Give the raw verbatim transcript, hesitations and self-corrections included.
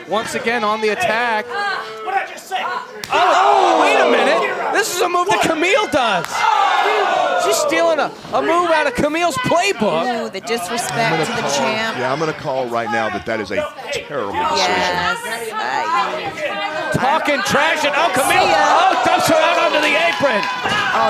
once again on the attack. What did I just say? Oh, wait a minute. This is a move that Kamille does. She's stealing a, a move out of Camille's playbook. Ooh, the disrespect to the call, champ. Yeah, I'm going to call right now that that is a terrible decision. Yes. Uh, Talking trash and oh, Kamille. Oh, dumps her out onto the apron.